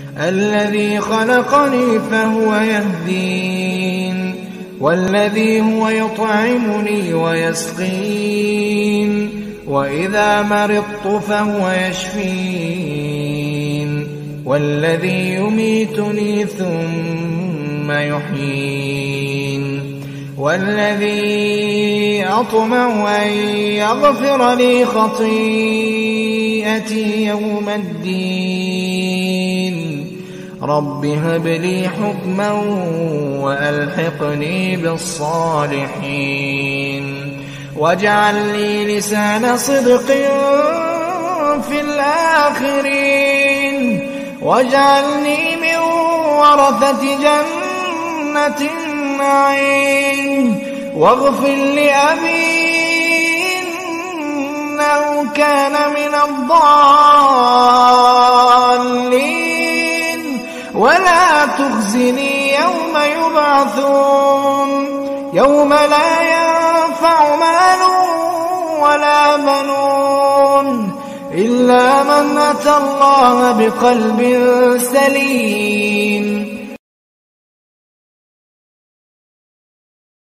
الذي خلقني فهو يهدين والذي هو يطعمني ويسقين وإذا مرضت فهو يشفين والذي يميتني ثم يحيين والذي أطمع أن يغفر لي خطيئتي يوم الدين رب هب لي حكما وألحقني بالصالحين واجعل لي لسان صدق في الآخرين واجعلني من ورثة جنة النعيم واغفر لأبي إنه كان من الضالين ولا تخزني يوم يبعثون يوم لا ينفع مال ولا بنون إلا من أتى الله بقلب سليم